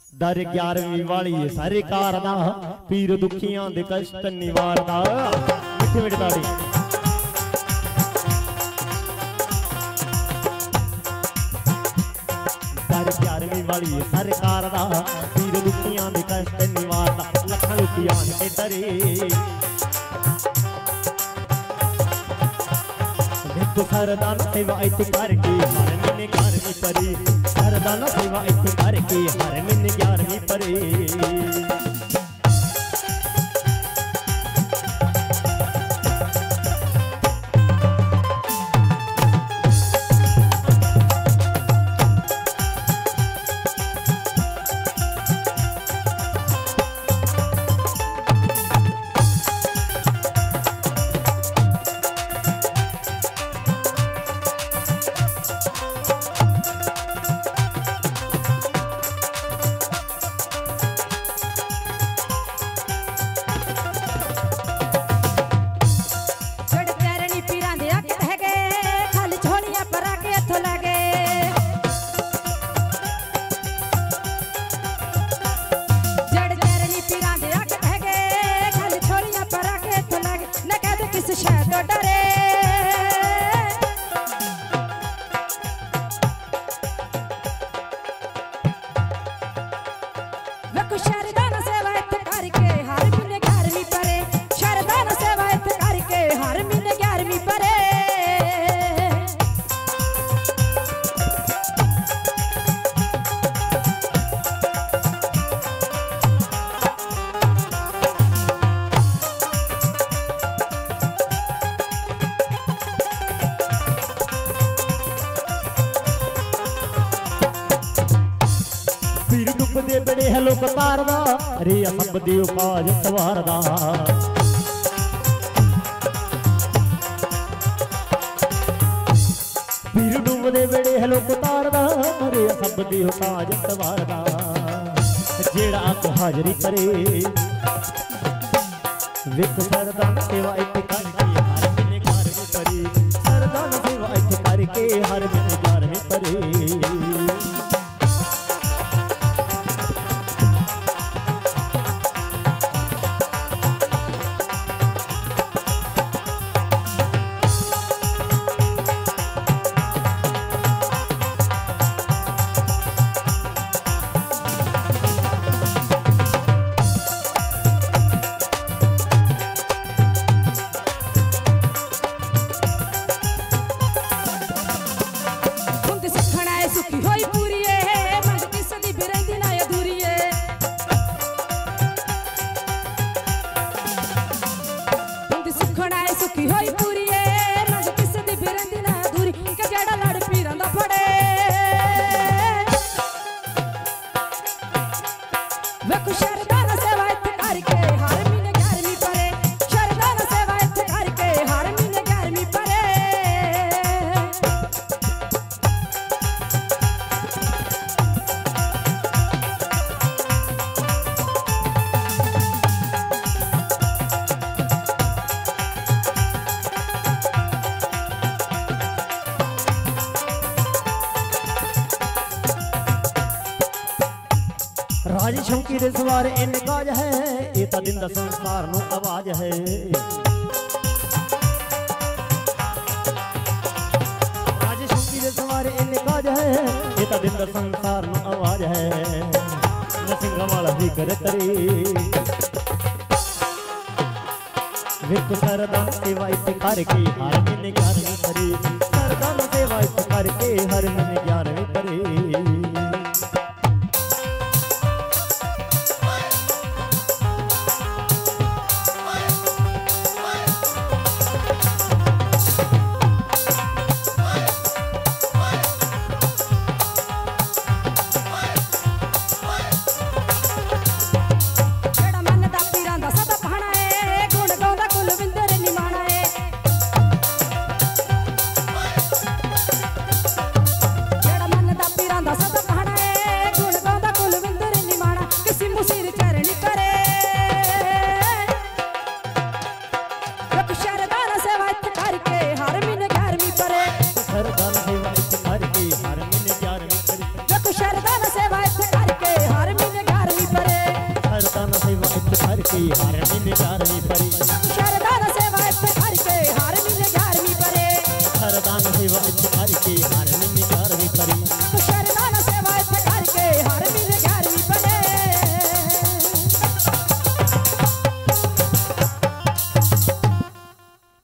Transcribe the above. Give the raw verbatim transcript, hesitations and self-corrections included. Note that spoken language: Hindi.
दर ग्यारहवीं वाली है सरकार दा पीर दुखियां दे कष्ट निवारदा। मिठी मिठी ताड़ी। दर ग्यारहवीं वाली है सरकार दा पीर दुखियां दे कष्ट निवारदा। लखां लुटियां ते डरे देखो सरदान सेवा इत्थे करके हर महीने ग्यारहवीं परी। सरदान सेवा इत्थे करके हर महीने ग्यारहवीं परी। दे बड़े है लोक तारदा रे सब दी उपाज सवारदा। पीर डूब दे बड़े है लोक तारदा रे सब दी उपाज सवारदा। जेड़ा को हाजरी करे विक सरदान सेवा इत्थे करके हर महीने ग्यारहवीं परी। सरदान सेवा इत्थे करके हर महीने ग्यारहवीं परी। राजी शौकी दे सवार इन काज है ये तो दिन दा संसार नू आवाज है। राजी शौकी दे सवार इन काज है ये तो दिन दा संसार नू आवाज है। नसिंगा वाला जिक्र करे विक सरदान सेवा इत्थे करके हर महीने ग्यारहवीं परी। सरदान सेवा इत्थे करके हर महीने ग्यारहवीं